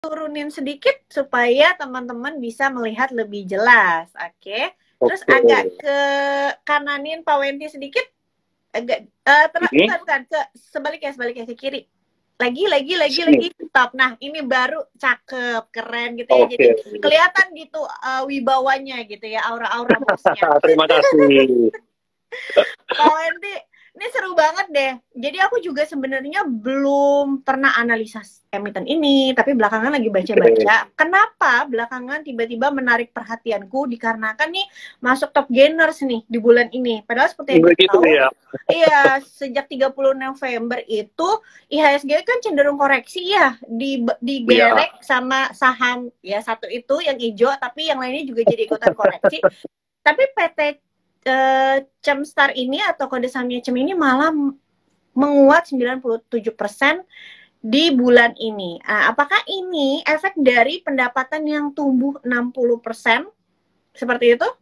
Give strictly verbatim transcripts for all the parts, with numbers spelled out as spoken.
turunin sedikit supaya teman-teman bisa melihat lebih jelas, oke? Okay? Terus Oke. agak ke kananin Pak Wenti sedikit, agak uh, Ini bukan bukan ke sebaliknya sebaliknya ke kiri. Lagi lagi lagi sini. lagi stop. Nah ini baru cakep, keren gitu ya. Jadi Oke. kelihatan gitu uh, wibawanya gitu ya, aura-aura bosnya. Terima kasih. Pak Wenti, ini seru banget deh. Jadi aku juga sebenarnya belum pernah analisa emiten ini, tapi belakangan lagi baca-baca. Oke. Kenapa belakangan tiba-tiba menarik perhatianku dikarenakan nih masuk top gainers nih di bulan ini. Padahal seperti yang kita Begitu tahu, ya. iya sejak tiga puluh November itu I H S G kan cenderung koreksi ya, di Iya. digerek sama saham ya satu itu yang hijau, tapi yang lainnya juga jadi ikutan koreksi. Tapi P T uh, Cemstar ini atau kode sahamnya Cem ini malah menguat sembilan puluh tujuh persen di bulan ini. Uh, apakah ini efek dari pendapatan yang tumbuh enam puluh persen? Seperti itu?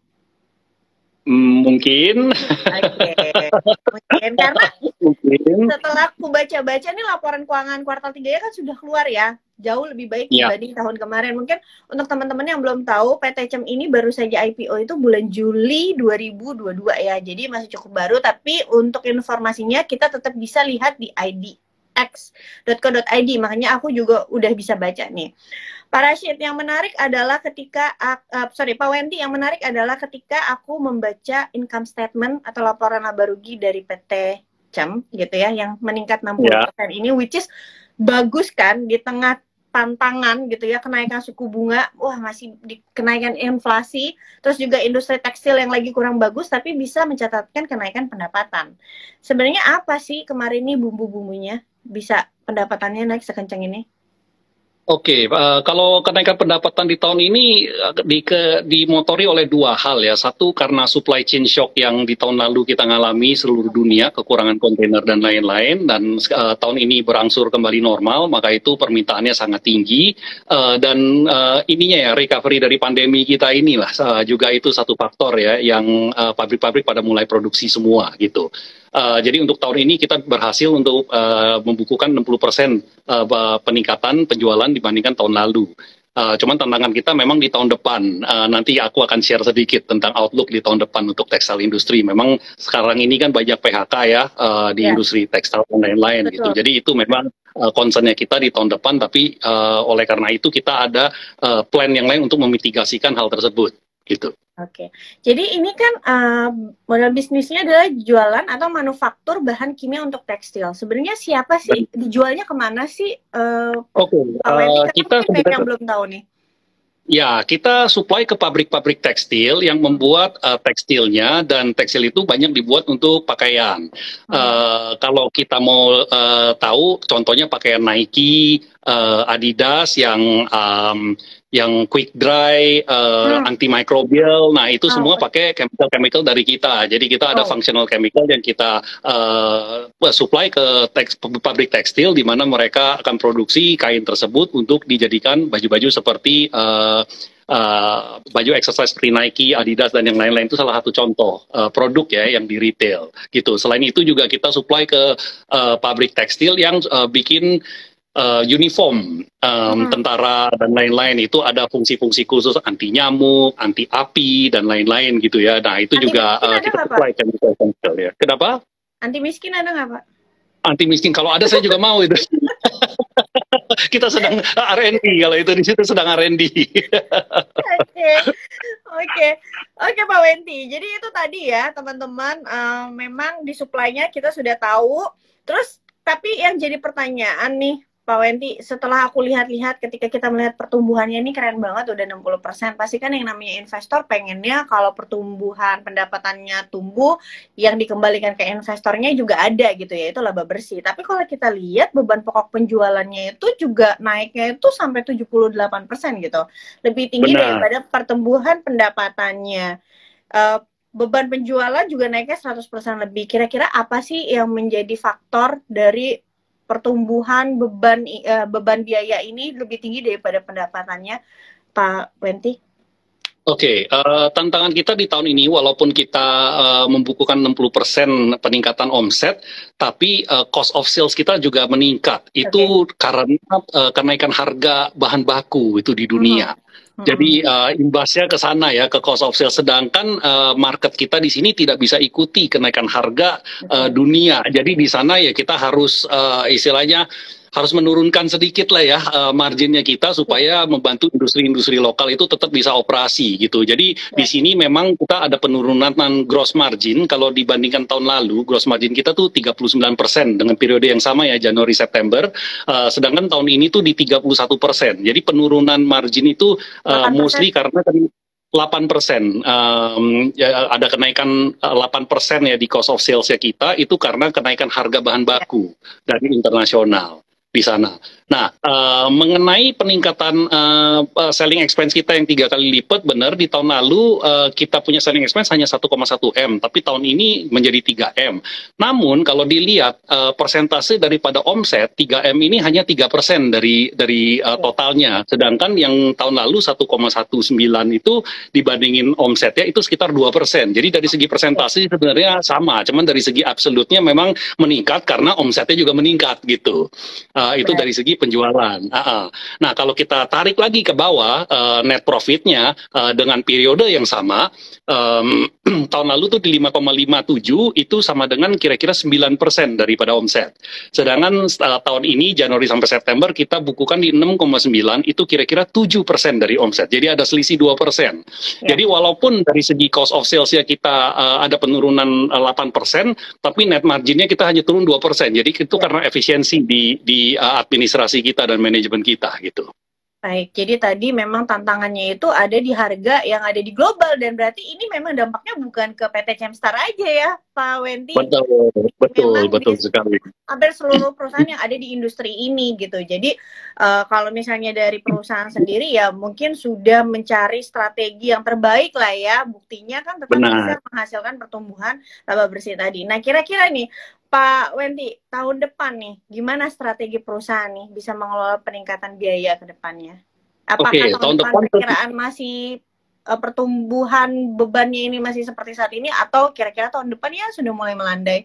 Mungkin. Oke. Okay. Mungkin karena Mungkin. setelah aku baca-baca nih laporan keuangan kuartal tiga kan sudah keluar ya. Jauh lebih baik Ya. dibanding tahun kemarin. Mungkin untuk teman-teman yang belum tahu, P T Cem ini baru saja I P O itu bulan Juli dua ribu dua puluh dua ya. Jadi masih cukup baru, tapi untuk informasinya kita tetap bisa lihat di i d x dot co dot i d. Makanya aku juga udah bisa baca nih. Pak Rashid, yang menarik adalah ketika, uh, sorry Pak Wenti, yang menarik adalah ketika aku membaca income statement atau laporan laba rugi dari P T Cem gitu ya, yang meningkat enam puluh persen ya. Ini, which is bagus kan di tengah tantangan gitu ya, kenaikan suku bunga, wah masih di kenaikan inflasi, terus juga industri tekstil yang lagi kurang bagus, tapi bisa mencatatkan kenaikan pendapatan. Sebenarnya apa sih kemarin ini bumbu-bumbunya bisa pendapatannya naik sekencang ini? Oke, uh, kalau kenaikan pendapatan di tahun ini uh, di, ke, dimotori oleh dua hal ya. Satu karena supply chain shock yang di tahun lalu kita ngalami seluruh dunia, kekurangan kontainer dan lain-lain, dan uh, tahun ini berangsur kembali normal, maka itu permintaannya sangat tinggi. Uh, dan uh, ininya ya, recovery dari pandemi kita inilah uh, juga itu satu faktor ya, yang uh, pabrik-pabrik pada mulai produksi semua gitu. Uh, jadi untuk tahun ini kita berhasil untuk uh, membukukan enam puluh persen uh, peningkatan penjualan dibandingkan tahun lalu. Uh, cuman tantangan kita memang di tahun depan. Uh, nanti aku akan share sedikit tentang outlook di tahun depan untuk tekstil industri. Memang sekarang ini kan banyak P H K ya uh, di yeah. industri tekstil dan lain-lain gitu. Jadi itu memang uh, concernnya kita di tahun depan. Tapi uh, oleh karena itu kita ada uh, plan yang lain untuk memitigasikan hal tersebut gitu. Oke, jadi ini kan uh, modal bisnisnya adalah jualan atau manufaktur bahan kimia untuk tekstil. Sebenarnya siapa sih, dijualnya kemana sih? Uh, Oke, uh, kita mungkin yang belum tahu nih. Ya, kita supply ke pabrik-pabrik tekstil yang membuat uh, tekstilnya, dan tekstil itu banyak dibuat untuk pakaian. Hmm. Uh, kalau kita mau uh, tahu, contohnya pakaian Nike, uh, Adidas yang um, yang quick dry, uh, hmm. antimicrobial, nah itu oh, semua pakai chemical-chemical dari kita. Jadi kita ada oh. functional chemical yang kita uh, supply ke teks, pabrik tekstil, di mana mereka akan produksi kain tersebut untuk dijadikan baju-baju seperti uh, Uh, baju exercise seperti Nike, Adidas dan yang lain-lain. Itu salah satu contoh uh, produk ya yang di retail gitu. Selain itu juga kita supply ke uh, pabrik tekstil yang uh, bikin uh, uniform um, hmm. tentara dan lain-lain. Itu ada fungsi-fungsi khusus anti nyamuk, anti api dan lain-lain gitu ya. Nah itu anti juga uh, kita supply chemical chemical ya. Kenapa? Anti miskin ada nggak Pak? Anti miskin kalau ada saya juga mau itu. Kita sedang R and D, kalau itu di situ sedang R and D. Oke, oke, oke Pak Wenti. Jadi itu tadi ya teman-teman, uh, memang di supply-nya kita sudah tahu. Terus tapi yang jadi pertanyaan nih Pak Wenti, setelah aku lihat-lihat ketika kita melihat pertumbuhannya ini keren banget, udah enam puluh persen. Pasti kan yang namanya investor pengennya kalau pertumbuhan pendapatannya tumbuh, yang dikembalikan ke investornya juga ada gitu ya, itu laba bersih. Tapi kalau kita lihat beban pokok penjualannya itu juga naiknya itu sampai tujuh puluh delapan persen gitu. Lebih tinggi Benar. daripada pertumbuhan pendapatannya. Uh, beban penjualan juga naiknya seratus persen lebih. Kira-kira apa sih yang menjadi faktor dari pertumbuhan beban uh, beban biaya ini lebih tinggi daripada pendapatannya, Pak Wenti? Oke, eh, tantangan kita di tahun ini walaupun kita eh, membukukan enam puluh persen peningkatan omset, tapi eh, cost of sales kita juga meningkat. Itu karena eh, kenaikan harga bahan baku itu di dunia. Mhm. Jadi eh, imbasnya ke sana ya, ke cost of sales. Sedangkan eh, market kita di sini tidak bisa ikuti kenaikan harga eh, Betul. dunia. Jadi di sana ya kita harus eh, istilahnya harus menurunkan sedikit lah ya uh, marginnya kita supaya membantu industri-industri lokal itu tetap bisa operasi gitu. Jadi di sini memang kita ada penurunan gross margin. Kalau dibandingkan tahun lalu, gross margin kita tuh tiga puluh sembilan persen dengan periode yang sama ya, Januari September. Uh, sedangkan tahun ini tuh di tiga puluh satu persen. Jadi penurunan margin itu uh, mostly karena tadi delapan persen, um, ya, ada kenaikan uh, delapan persen ya di cost of sales ya kita, itu karena kenaikan harga bahan baku dari internasional di sana. Nah, uh, mengenai peningkatan uh, uh, selling expense kita yang tiga kali lipat, benar di tahun lalu uh, kita punya selling expense hanya satu koma satu M, tapi tahun ini menjadi tiga M. Namun kalau dilihat uh, persentase daripada omset, tiga M ini hanya tiga persen dari dari uh, totalnya, sedangkan yang tahun lalu satu koma satu sembilan itu dibandingin omsetnya itu sekitar dua persen. Jadi dari segi persentase sebenarnya sama, cuman dari segi absolutnya memang meningkat karena omsetnya juga meningkat gitu. Uh, itu dari segi penjualan. Uh -uh. Nah, kalau kita tarik lagi ke bawah, uh, net profitnya uh, dengan periode yang sama, um, tahun lalu tuh di lima koma lima tujuh itu sama dengan kira-kira sembilan persen daripada omset. Sedangkan uh, tahun ini Januari sampai September kita bukukan di enam koma sembilan, itu kira-kira tujuh persen dari omset. Jadi ada selisih dua persen. Ya. Jadi walaupun dari segi cost of sales ya kita uh, ada penurunan uh, delapan persen, tapi net marginnya kita hanya turun dua persen. Jadi itu ya, karena efisiensi di di uh, administrasi kita dan manajemen kita gitu. Baik, jadi tadi memang tantangannya itu ada di harga yang ada di global, dan berarti ini memang dampaknya bukan ke P T Cemstar aja ya, Pak Wenti. Betul, betul, memang betul sekali. Hampir seluruh perusahaan yang ada di industri ini gitu. Jadi uh, kalau misalnya dari perusahaan sendiri ya mungkin sudah mencari strategi yang terbaik lah ya. Buktinya kan tetap Benar. bisa menghasilkan pertumbuhan laba bersih tadi. Nah, kira-kira nih Pak Wenti, tahun depan nih, gimana strategi perusahaan nih bisa mengelola peningkatan biaya ke depannya? Apakah Oke, tahun, tahun depan, depan perkiraan masih uh, pertumbuhan bebannya ini masih seperti saat ini, atau kira-kira tahun depan ya sudah mulai melandai?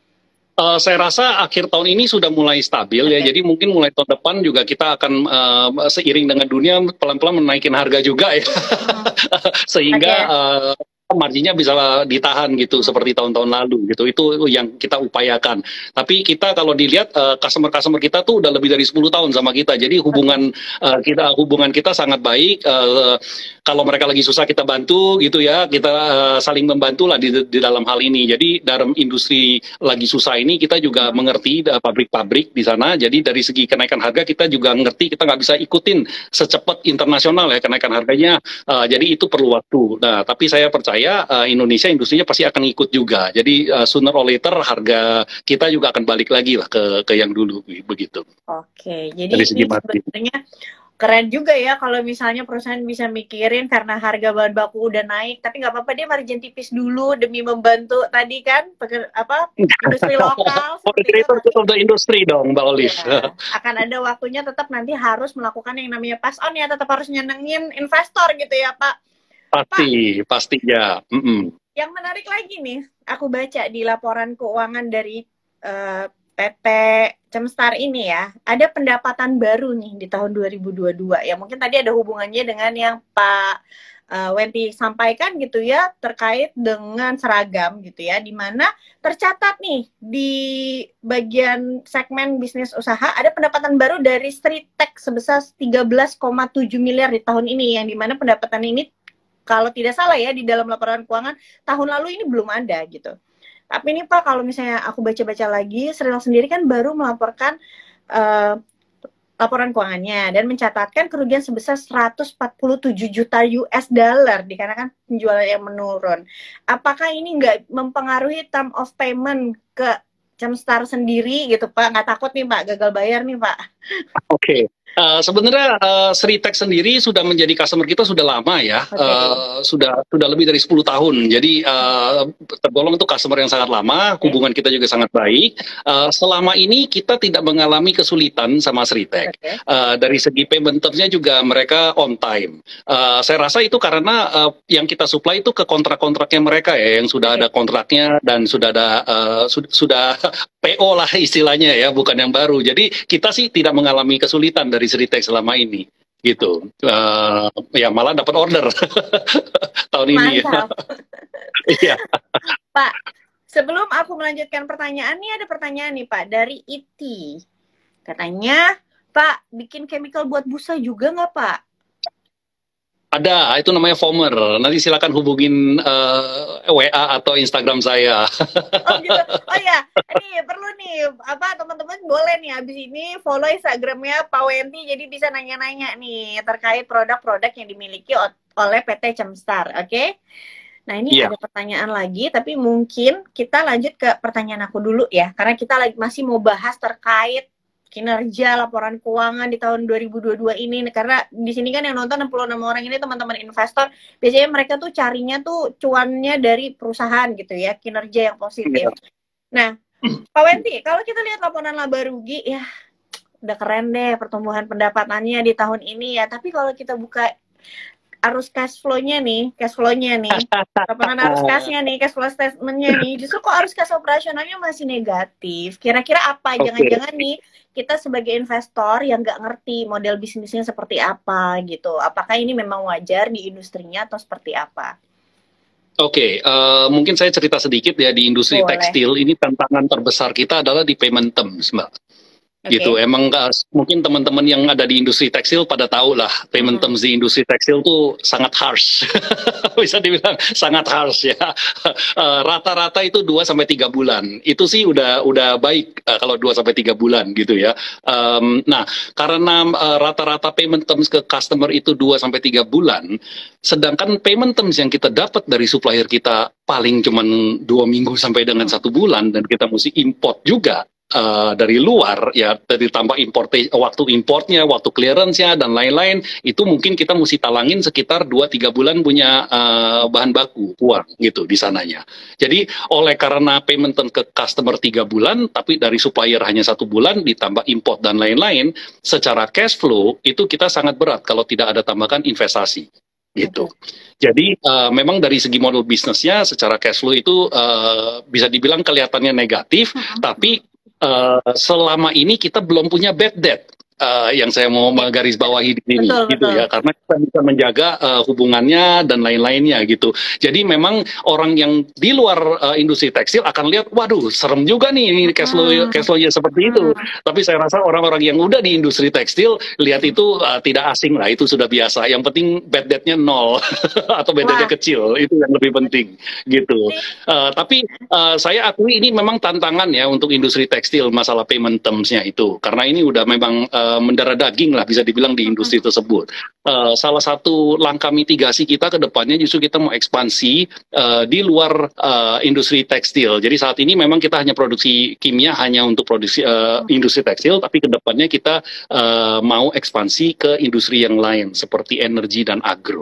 Uh, saya rasa akhir tahun ini sudah mulai stabil okay. ya, jadi mungkin mulai tahun depan juga kita akan uh, seiring dengan dunia pelan-pelan menaikin harga juga ya, hmm. sehingga okay. uh, marginnya bisa ditahan gitu, hmm. seperti tahun-tahun lalu gitu. Itu yang kita upayakan. Tapi kita kalau dilihat customer-customer uh, kita tuh udah lebih dari sepuluh tahun sama kita. Jadi hubungan uh, kita hubungan kita sangat baik. Uh, kalau mereka lagi susah kita bantu gitu ya. Kita uh, saling membantu lah di, di dalam hal ini. Jadi dalam industri lagi susah ini kita juga hmm. mengerti pabrik-pabrik di sana. Jadi dari segi kenaikan harga kita juga ngerti, kita nggak bisa ikutin secepat internasional ya kenaikan harganya. Uh, jadi itu perlu waktu. Nah, tapi saya percaya ya uh, Indonesia industrinya pasti akan ikut juga. Jadi uh, sooner or later harga kita juga akan balik lagi lah ke ke yang dulu begitu. Oke, jadi ini sebenarnya keren juga ya kalau misalnya perusahaan bisa mikirin karena harga bahan baku udah naik, tapi nggak apa-apa dia margin tipis dulu demi membantu tadi kan peker, apa industri lokal. Contributor to the industry dong, Mbak Olive. Ya, akan ada waktunya tetap nanti harus melakukan yang namanya pass on ya, tetap harus nyenengin investor gitu ya Pak. Pasti, Pak, pastinya. Mm -mm. Yang menarik lagi nih, aku baca di laporan keuangan dari uh, P T Cemstar ini ya, ada pendapatan baru nih di tahun dua ribu dua puluh dua. Ya mungkin tadi ada hubungannya dengan yang Pak uh, Wenti sampaikan gitu ya, terkait dengan seragam gitu ya, di mana tercatat nih di bagian segmen bisnis usaha ada pendapatan baru dari Street Tech sebesar tiga belas koma tujuh miliar di tahun ini, yang dimana pendapatan ini kalau tidak salah ya di dalam laporan keuangan tahun lalu ini belum ada gitu. Tapi ini Pak, kalau misalnya aku baca-baca lagi, Sril sendiri kan baru melaporkan uh, laporan keuangannya dan mencatatkan kerugian sebesar seratus empat puluh tujuh juta U S dollar dikarenakan penjualan yang menurun. Apakah ini nggak mempengaruhi term of payment ke Cemstar sendiri gitu Pak? Nggak takut nih Pak gagal bayar nih Pak? Oke. Okay. Uh, sebenarnya uh, Sritek sendiri sudah menjadi customer kita sudah lama ya, Oke. uh, sudah sudah lebih dari sepuluh tahun. Jadi uh, tergolong itu customer yang sangat lama, Oke. hubungan kita juga sangat baik. Uh, selama ini kita tidak mengalami kesulitan sama Sritek. Oke. Uh, dari segi payment terms-nya juga mereka on time. Uh, saya rasa itu karena uh, yang kita supply itu ke kontrak-kontraknya mereka ya, yang sudah Oke. ada kontraknya dan sudah ada uh, su- sudah P O lah istilahnya ya, bukan yang baru. Jadi kita sih tidak mengalami kesulitan dari Sritek selama ini, gitu. Uh, ya malah dapat order tahun ini. Mantap. Iya. Pak, sebelum aku melanjutkan pertanyaan, nih ada pertanyaan nih Pak dari Iti. Katanya, Pak, bikin chemical buat busa juga nggak Pak? Ada, itu namanya Foamer. Nanti silakan hubungin uh, W A atau Instagram saya. Oh gitu. Oh ya, ini perlu nih apa teman-teman boleh nih habis ini follow Instagramnya Pak Wenti, jadi bisa nanya-nanya nih terkait produk-produk yang dimiliki oleh P T Cemstar, oke? Okay? Nah ini yeah. ada pertanyaan lagi, tapi mungkin kita lanjut ke pertanyaan aku dulu ya, karena kita lagi masih mau bahas terkait kinerja laporan keuangan di tahun dua ribu dua puluh dua ini, karena di sini kan yang nonton enam puluh enam orang ini teman-teman investor, biasanya mereka tuh carinya tuh cuannya dari perusahaan gitu ya, kinerja yang positif. Nah, Pak Wenti, kalau kita lihat laporan laba rugi ya udah keren deh pertumbuhan pendapatannya di tahun ini ya, tapi kalau kita buka arus cash flow-nya nih, cash flow-nya nih, laporan arus cash-nya nih, cash flow statement-nya nih, justru kok arus cash operasionalnya masih negatif. Kira-kira apa? Jangan-jangan okay. nih, kita sebagai investor yang nggak ngerti model bisnisnya seperti apa gitu. Apakah ini memang wajar di industrinya atau seperti apa? Oke, okay, uh, mungkin saya cerita sedikit ya, di industri Boleh. tekstil ini tantangan terbesar kita adalah di payment terms, Mbak. Okay. Gitu, emang uh, mungkin teman-teman yang ada di industri tekstil pada tahu lah payment hmm. terms di industri tekstil tuh sangat harsh, bisa dibilang sangat harsh ya. Rata-rata uh, itu dua sampai tiga bulan, itu sih udah udah baik uh, kalau dua sampai tiga bulan gitu ya. Um, nah, karena rata-rata uh, payment terms ke customer itu dua sampai tiga bulan, sedangkan payment terms yang kita dapat dari supplier kita paling cuman dua minggu sampai dengan hmm. satu bulan, dan kita mesti import juga. Uh, dari luar ya, ditambah import, waktu importnya, waktu clearance-nya dan lain-lain, itu mungkin kita mesti talangin sekitar dua tiga bulan punya uh, bahan baku uang gitu di sananya. Jadi oleh karena payment ke customer tiga bulan tapi dari supplier hanya satu bulan ditambah import dan lain-lain, secara cash flow itu kita sangat berat kalau tidak ada tambahkan investasi gitu. Okay. Jadi uh, memang dari segi model bisnisnya secara cash flow itu uh, bisa dibilang kelihatannya negatif, uh-huh. tapi Uh, selama ini kita belum punya bad debt, uh, yang saya mau menggarisbawahi di sini, betul, gitu betul. ya, karena kita bisa menjaga uh, hubungannya dan lain-lainnya gitu. Jadi memang orang yang di luar uh, industri tekstil akan lihat, waduh, serem juga nih ini cash flow, hmm. cash flow-nya seperti hmm. itu. Tapi saya rasa orang-orang yang udah di industri tekstil lihat itu uh, tidak asing lah, itu sudah biasa. Yang penting bad debt-nya nol atau bad debt-nya kecil, itu yang lebih penting gitu. Uh, tapi uh, saya akui ini memang tantangan ya untuk industri tekstil, masalah payment terms-nya itu, karena ini udah memang uh, mendarah daging lah bisa dibilang di industri tersebut. Uh, salah satu langkah mitigasi kita ke depannya justru kita mau ekspansi uh, di luar uh, industri tekstil. Jadi saat ini memang kita hanya produksi kimia hanya untuk produksi uh, industri tekstil, tapi ke depannya kita uh, mau ekspansi ke industri yang lain seperti energi dan agro.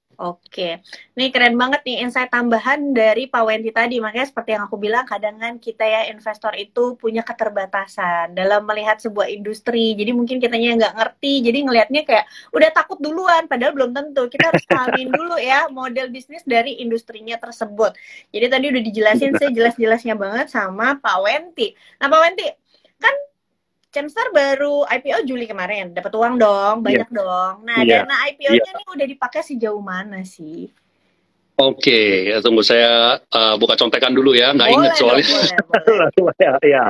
Oke, nih keren banget nih insight tambahan dari Pak Wenti tadi. Makanya seperti yang aku bilang, kadang kan kita ya investor itu punya keterbatasan dalam melihat sebuah industri. Jadi mungkin kitanya nggak ngerti, jadi ngelihatnya kayak udah takut duluan, padahal belum tentu. Kita harus pahamin dulu ya model bisnis dari industrinya tersebut. Jadi tadi udah dijelasin sejelas-jelasnya banget sama Pak Wenti. Nah Pak Wenti, kan Cemstar baru I P O Juli kemarin, dapat uang dong, banyak yeah. dong. Nah, yeah. dana I P O-nya yeah. nih udah dipakai sejauh mana sih? Oke, okay. tunggu saya uh, buka contekan dulu ya, nggak ingat soalnya. Boleh, boleh. ya, ya.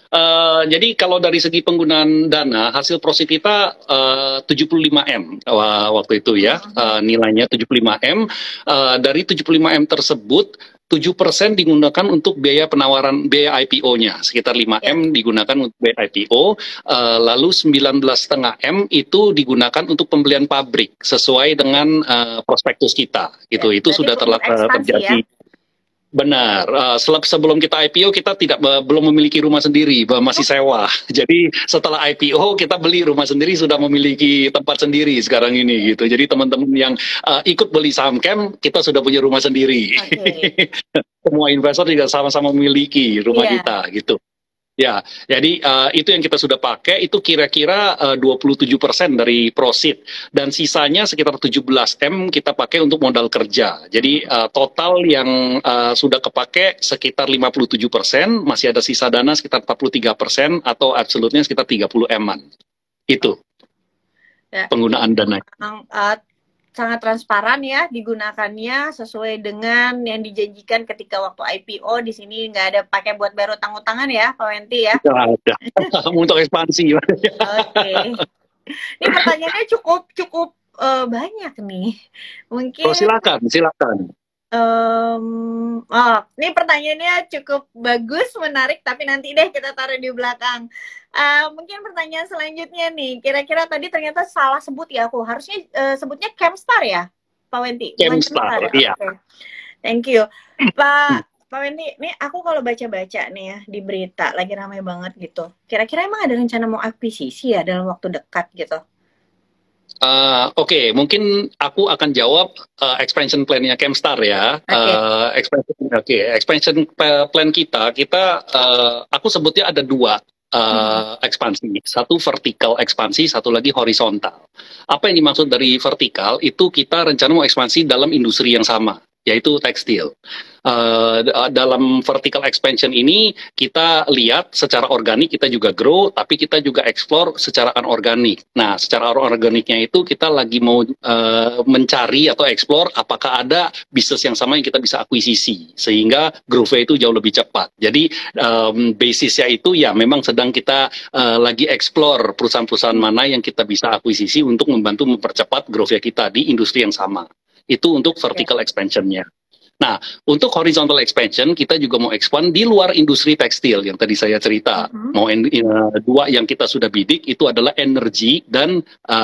Uh, jadi kalau dari segi penggunaan dana, hasil prosit kita uh, tujuh puluh lima M waktu itu ya, uh, nilainya tujuh puluh lima M. Uh, dari tujuh puluh lima M tersebut, tujuh persen digunakan untuk biaya penawaran, biaya I P O-nya, sekitar lima M digunakan untuk biaya I P O, uh, lalu sembilan belas koma lima M itu digunakan untuk pembelian pabrik sesuai dengan uh, prospektus kita, gitu. Ya, itu sudah terjadi. Ya? Benar. Uh, seleb- sebelum kita I P O kita tidak uh, belum memiliki rumah sendiri, bah, masih sewa. Jadi setelah I P O kita beli rumah sendiri, sudah memiliki tempat sendiri sekarang ini gitu. Jadi teman-teman yang uh, ikut beli saham Camp, kita sudah punya rumah sendiri. Oke. Semua investor juga sama-sama memiliki rumah Iya. kita gitu. Ya, jadi uh, itu yang kita sudah pakai, itu kira-kira uh, dua puluh tujuh persen dari proceed, dan sisanya sekitar tujuh belas M kita pakai untuk modal kerja. Jadi uh, total yang uh, sudah kepake sekitar lima puluh tujuh persen, masih ada sisa dana sekitar empat puluh tiga persen, atau absolutnya sekitar tiga puluh M-an. Itu Ya, penggunaan dana. memang, uh, sangat transparan ya digunakannya sesuai dengan yang dijanjikan ketika waktu I P O. Di sini nggak ada pakai buat bayar utang-utangan ya, Pak Wenti ya. Tidak ada. Untuk ekspansi. Oke. Ini pertanyaannya cukup cukup uh, banyak nih. Mungkin. Oh, silakan, silakan. Um, oh, ini pertanyaannya cukup bagus, menarik, tapi nanti deh kita taruh di belakang. Uh, mungkin pertanyaan selanjutnya nih, kira-kira tadi ternyata salah sebut ya aku, harusnya uh, sebutnya Camstar ya, Pak Wenti? Camstar, iya. Okay. Thank you, Pak. Pak Wenti, nih aku kalau baca-baca nih ya di berita lagi ramai banget gitu. Kira-kira emang ada rencana mau akuisisi ya dalam waktu dekat gitu? Uh, Oke, okay. Mungkin aku akan jawab uh, expansion plan-nya Camstar ya. Okay. Uh, expansion, Oke, okay. Expansion plan kita, kita uh, aku sebutnya ada dua uh, hmm. ekspansi. Satu vertikal ekspansi, satu lagi horizontal. Apa yang dimaksud dari vertikal? Itu kita rencana mau ekspansi dalam industri yang sama, yaitu tekstil. Uh, dalam vertical expansion ini kita lihat secara organik kita juga grow, tapi kita juga explore secara anorganik. Nah, secara organiknya itu kita lagi mau uh, mencari atau explore apakah ada bisnis yang sama yang kita bisa akuisisi, sehingga growth-nya itu jauh lebih cepat. Jadi um, basisnya itu ya memang sedang kita uh, lagi explore perusahaan-perusahaan mana yang kita bisa akuisisi untuk membantu mempercepat growth-nya kita di industri yang sama. Itu untuk vertical expansion-nya. Nah, untuk horizontal expansion, kita juga mau expand di luar industri tekstil yang tadi saya cerita. Uh-huh. Mau in, in, uh, dua yang kita sudah bidik itu adalah energi dan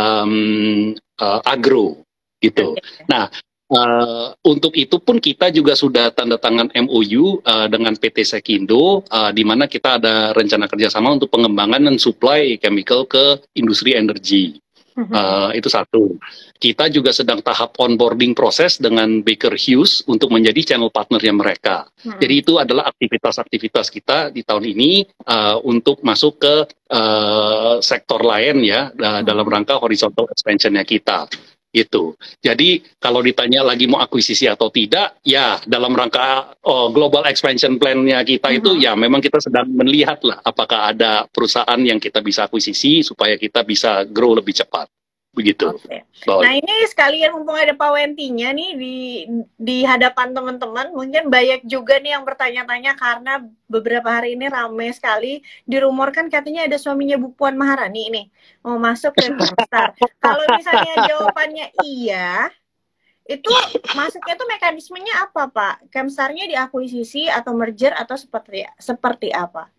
um, uh, agro, gitu. Okay. Nah, uh, untuk itu pun kita juga sudah tanda tangan M O U uh, dengan P T Sekindo, uh, di mana kita ada rencana kerjasama untuk pengembangan dan supply chemical ke industri energi. Uh, itu satu. Kita juga sedang tahap onboarding proses dengan Baker Hughes untuk menjadi channel partnernya mereka. Hmm. Jadi itu adalah aktivitas-aktivitas kita di tahun ini uh, untuk masuk ke uh, sektor lain ya uh, hmm. dalam rangka horizontal expansion-nya kita. Gitu. Jadi kalau ditanya lagi mau akuisisi atau tidak, ya dalam rangka oh, global expansion plan-nya kita uh-huh. itu ya memang kita sedang melihat lah apakah ada perusahaan yang kita bisa akuisisi supaya kita bisa grow lebih cepat. Begitu. Okay. Nah ini sekalian mumpung ada Pak Wentinya nih di di hadapan teman-teman, mungkin banyak juga nih yang bertanya-tanya karena beberapa hari ini ramai sekali dirumorkan katanya ada suaminya Bu Puan Maharani nih mau masuk ke Camstar. Kalau misalnya jawabannya iya, itu masuknya tuh mekanismenya apa Pak? Camstarnya diakuisisi atau merger atau seperti seperti apa?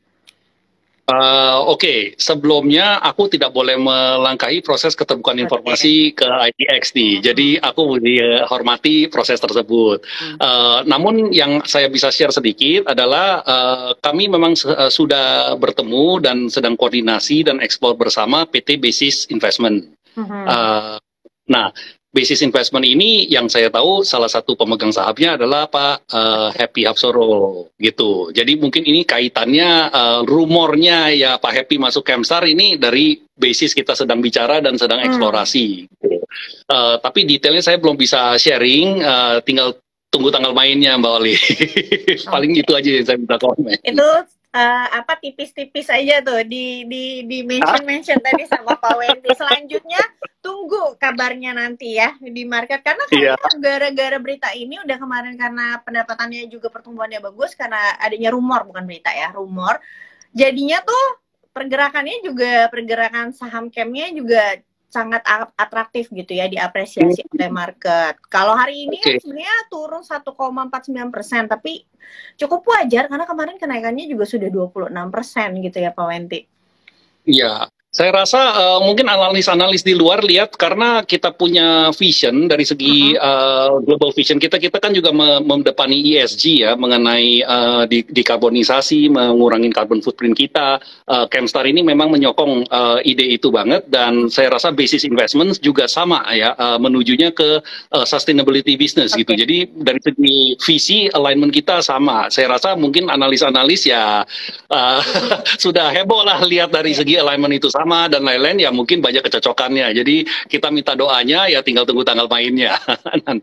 Uh, Oke, okay. Sebelumnya aku tidak boleh melangkahi proses keterbukaan informasi okay. ke I T X nih. Hmm. Jadi aku dihormati proses tersebut. Hmm. Uh, namun yang saya bisa share sedikit adalah uh, kami memang uh, sudah bertemu dan sedang koordinasi dan eksplor bersama P T Basis Investment. Hmm. Uh, nah. Basis Investment ini yang saya tahu salah satu pemegang sahamnya adalah Pak uh, Happy Hapsoro gitu. Jadi mungkin ini kaitannya uh, rumornya ya Pak Happy masuk Camstar ini dari basis kita sedang bicara dan sedang hmm. eksplorasi. Uh, tapi detailnya saya belum bisa sharing, uh, tinggal tunggu tanggal mainnya Mbak Oli. Paling okay. Itu aja yang saya minta komen. Itu uh, apa tipis-tipis aja tuh di di di mention-mention tadi sama Pak Wenti. Selanjutnya tunggu kabarnya nanti ya di market karena kayaknya yeah. gara-gara berita ini udah kemarin karena pendapatannya juga pertumbuhannya bagus karena adanya rumor bukan berita ya rumor. Jadinya tuh pergerakannya juga pergerakan saham Camnya juga sangat atraktif gitu ya diapresiasi oleh market. Kalau hari ini okay. kan sebenarnya turun satu koma empat sembilan persen tapi cukup wajar karena kemarin kenaikannya juga sudah dua puluh enam persen gitu ya Pak Wenti. Iya, Saya rasa uh, mungkin analis-analis di luar lihat karena kita punya vision dari segi uh, global vision kita, kita kan juga me mendepani E S G ya mengenai uh, di dekarbonisasi, mengurangi carbon footprint kita. Uh, Chemstar ini memang menyokong uh, ide itu banget dan saya rasa basis investment juga sama ya uh, menujunya ke uh, sustainability business okay. gitu. Jadi dari segi visi alignment kita sama. Saya rasa mungkin analis-analis ya uh, sudah heboh lah lihat dari segi alignment itu sama dan lain-lain ya mungkin banyak kecocokannya. Jadi kita minta doanya ya tinggal tunggu tanggal mainnya.